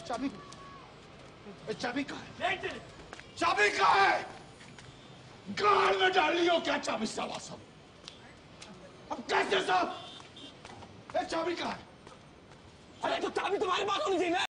चाबी चाबी कहाँ है? चाबी कहाँ है? गाड़ में डाल लियो क्या चाबी साला सब? अब कैसे सब? चाबी कहाँ है? अरे तो चाबी तुम्हारे पास होनी चाहिए ना।